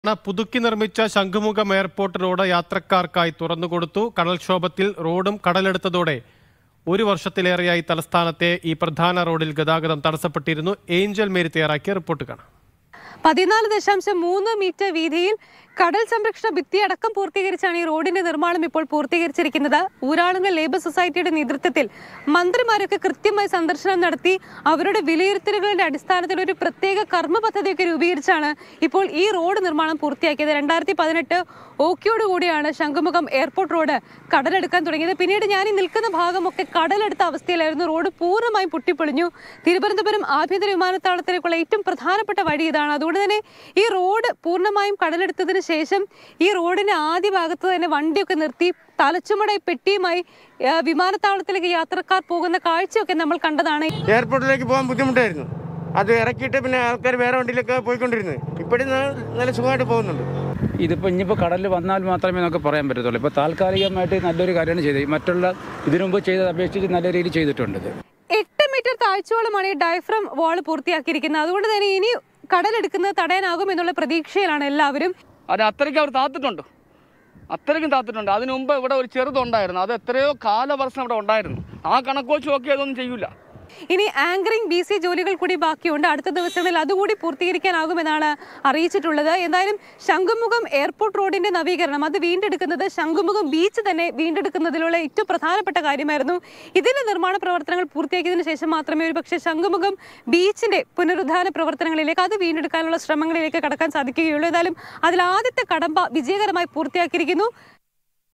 പുതുക്കി നിർമ്മിച്ച Shankhumukham airport road യാത്രക്കാർക്കായി തുറന്നുകൊടുത്തു. കടൽക്ഷോഭത്തിൽ റോഡും കടലെടുത്തതോടെ ഒരു വർഷത്തിലേറെയായി തലസ്ഥാനത്തെ ഈ പ്രധാന റോഡിൽ ഗതാഗതം തടസ്സപ്പെട്ടിരുന്നു. ഏഞ്ചൽ മേരി തയ്യാറാക്കിയ റിപ്പോർട്ട് കാണാം. 14.3 മീറ്റർ വീതിയിൽ കടൽ സംരക്ഷണ ഭിത്തി അടക്കം പൂർത്തീകരിച്ചാണ് ഈ റോഡിന്റെ നിർമ്മാണം ഇപ്പോൾ പൂർത്തീകരിച്ചിരിക്കുന്നത്. ഊരാളുങ്കൽ ലേബർ സൊസൈറ്റിയുടെ നേതൃത്വത്തിൽ മന്ത്രിമാരൊക്കെ കൃത്യമായി സന്ദർശനം നടത്തി അവരുടെ വിലയിരുത്തലുകളുടെ അടിസ്ഥാനത്തിൽ ഒരു പ്രത്യേക കർമ്മ പദ്ധതിയൊക്കെ രൂപീകരിച്ചാണ് ഇപ്പോൾ ഈ റോഡ് നിർമ്മാണം പൂർത്തിയാക്കിയത്. 2018 ഓക്കിയോട് കൂടിയാണ് ശംഖുമുഖം എയർപോർട്ട് റോഡ് കടലെടുക്കാൻ തുടങ്ങിയത്. പിന്നീട് ഞാൻ ഈ നിൽക്കുന്ന ഭാഗമൊക്കെ കടലെടുത്ത അവസ്ഥയിലായിരുന്നു. റോഡ് പൂർണ്ണമായും പൊട്ടിപ്പൊളിഞ്ഞു. തിരുവനന്തപുരം ആഭ്യന്തര വിമാനത്താവളത്തിലേക്കുള്ള ഏറ്റവും പ്രധാനപ്പെട്ട വഴി ഇതാണ്. അതുകൊണ്ട് തന്നെ ഈ റോഡ് പൂർണ്ണമായും കടലെടുത്തതിന് ശേഷം ഈ റോഡിന്റെ ആദ്യ ഭാഗത്ത് തന്നെ വണ്ടിയൊക്കെ നിർത്തി തലച്ചുമട പെട്ടിയുമായി വിമാനത്താവളത്തിലേക്ക് യാത്രക്കാർ പോകുന്ന കാഴ്ചയൊക്കെ നമ്മൾ കണ്ടതാണ്. എയർപോർട്ടിലേക്ക് പോകാൻ ബുദ്ധിമുട്ടായിരുന്നു. അത് ഇറക്കിയിട്ട് പിന്നെ ആൾക്കാർ വേറെ വണ്ടിയിലൊക്കെ പോയിക്കൊണ്ടിരുന്നത്. ഇപ്പോഴും നല്ല സുഖമായിട്ട് പോകുന്നുണ്ട്. ഇതിപ്പോൾ ഇനിയിപ്പോൾ കടലിൽ വന്നാൽ മാത്രമേ നമുക്ക് പറയാൻ പറ്റത്തുള്ളൂ. ഇപ്പോൾ താൽക്കാലികമായിട്ട് നല്ലൊരു കാര്യമാണ് ചെയ്തത്. മറ്റുള്ള ഇതിനു മുമ്പ് ചെയ്തത് അപേക്ഷിച്ച് നല്ല രീതിയിൽ ചെയ്തിട്ടുണ്ട്. 8 മീറ്റർ താഴ്ചയോളമാണ് ഈ ഡയഫ്രം വാൾ പൂർത്തിയാക്കിയിരിക്കുന്നത്. അതുകൊണ്ട് തന്നെ ഇനി കടലെടുക്കുന്നത് തടയാനാകും എന്നുള്ള പ്രതീക്ഷയിലാണ് എല്ലാവരും. അത് അത്രയ്ക്ക് അവർ അത്രയ്ക്കും താത്തിട്ടുണ്ട്. അതിനു മുമ്പ് ഇവിടെ ഒരു ചെറുതുണ്ടായിരുന്നു. അത് എത്രയോ കാലവർഷം ഇവിടെ ഉണ്ടായിരുന്നു. ആ കണക്ക് വെച്ച് നോക്കി അതൊന്നും ചെയ്യൂല. ഇനി ആങ്കറിംഗ് BC ജോലികൾ കൂടി ബാക്കിയുണ്ട്. അടുത്ത ദിവസങ്ങളിൽ അതുകൂടി പൂർത്തീകരിക്കാനാകുമെന്നാണ് അറിയിച്ചിട്ടുള്ളത്. എന്തായാലും ശംഖുമുഖം എയർപോർട്ട് റോഡിന്റെ നവീകരണം അത് വീണ്ടെടുക്കുന്നത് ശംഖുമുഖം ബീച്ച് തന്നെ വീണ്ടെടുക്കുന്നതിലുള്ള ഏറ്റവും പ്രധാനപ്പെട്ട കാര്യമായിരുന്നു. ഇതിന്റെ നിർമ്മാണ പ്രവർത്തനങ്ങൾ പൂർത്തിയാക്കിയതിനു ശേഷം മാത്രമേ ഒരുപക്ഷെ ശംഖുമുഖം ബീച്ചിന്റെ പുനരുദ്ധാന പ്രവർത്തനങ്ങളിലേക്ക് അത് വീണ്ടെടുക്കാനുള്ള ശ്രമങ്ങളിലേക്ക് കടക്കാൻ സാധിക്കുകയുള്ളൂ. എന്തായാലും അതിൽ ആദ്യത്തെ കടമ്പ വിജയകരമായി പൂർത്തിയാക്കിയിരിക്കുന്നു.